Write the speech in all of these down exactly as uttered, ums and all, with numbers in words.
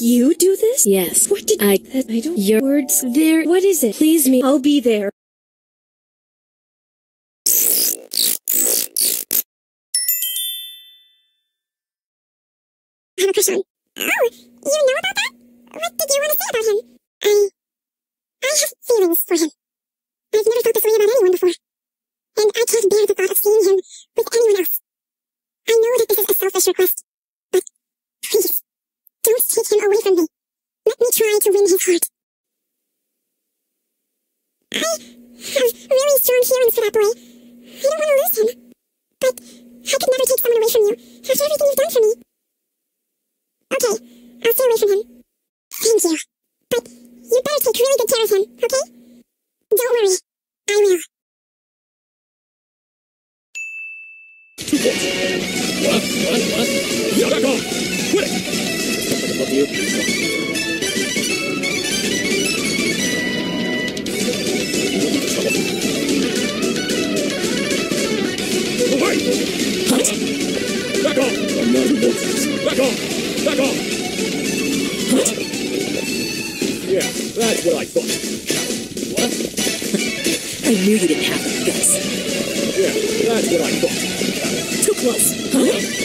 you do this? Yes. What did I... I don't... Your words there... What is it? Please me. I'll be there. I have a question. Oh, you know about that? What did you want to say about him? I... I have feelings for him. I've never felt this way about anyone before. And I can't bear the thought of seeing him with anyone else. I know that this is a selfish request, but please, don't take him away from me. Let me try to win his heart. I have really strong feelings for that boy. I don't want to lose him. But I could never take someone away from you after everything you've done for me. Okay, I'll stay away from him. Thank you. But you better take really good care of him, okay? Don't worry. I will. What? What? What? Yeah, back off! Quit it! I can help you. Oh, wait! What? Back off! I'm not involved. Back off! Back off! What? Yeah, that's what I thought. What? I knew you didn't have the guts. Yeah, that's what I thought. Too close, huh?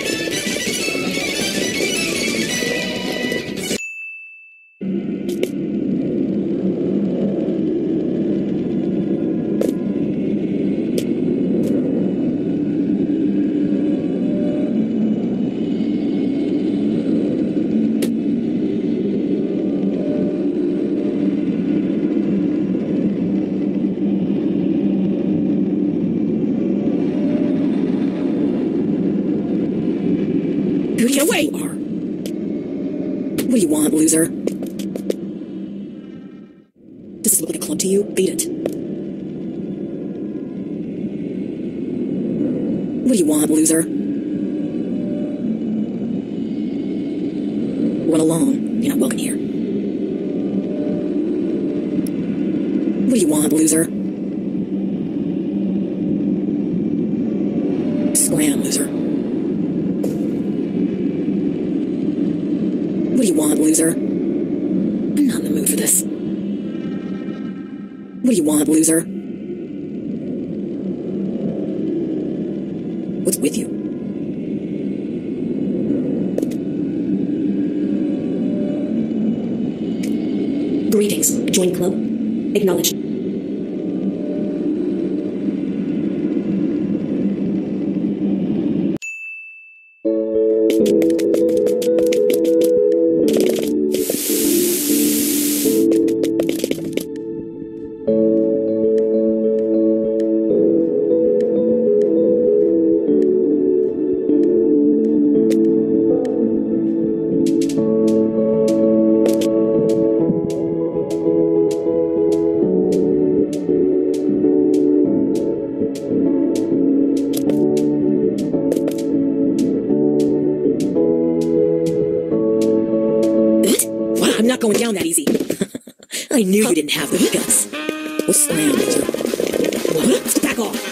Get away! What do you want, loser? Does this look like a club to you? Beat it. What do you want, loser? Run along. You're not welcome here. What do you want, loser? Scram, loser. What do you want, loser? I'm not in the mood for this. What do you want, loser? What's with you? Greetings. Join club. Acknowledged. I'm not going down that easy. I knew you didn't have the guts. What's slam, loser? What? Back off.